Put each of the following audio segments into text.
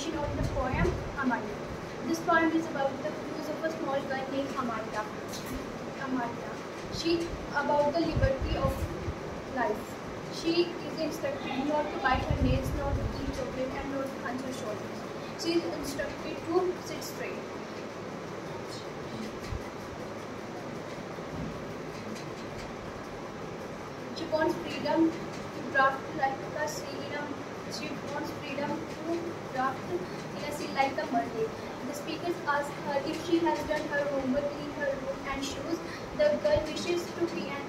inspiration of the poem Amarya. This poem is about the views of a small girl named Amarya. She about the liberty of life. She is instructed not to bite her nails, not to eat chocolate, and not to hunch her shoulders. She is instructed to sit straight. She wants freedom to draft like a sea in a. She wants freedom to draft in a sea like a mermaid. The speakers ask her if she has done her homework in her room and shoes. The girl wishes to be an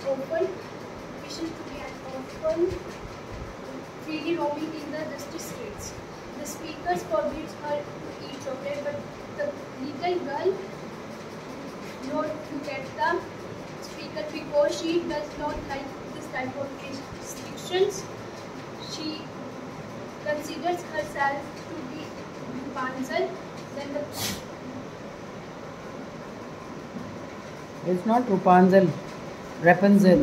orphan, freely roaming in the dusty streets. The speakers forbids her to eat chocolate, but the little girl not look at the speaker because she does not like this type of restrictions. She considers herself to be Rapunzel. Then the It's not Rapunzel, Rapunzel.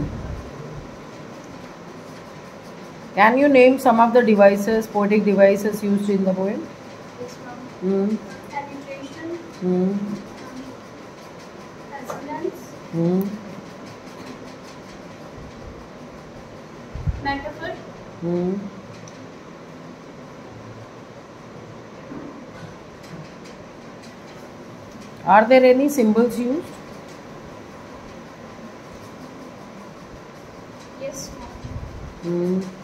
Can you name some of the devices, poetic devices used in the poem? is from alliteration, assonance, metaphor, Are there any symbols used? yes, Hmm.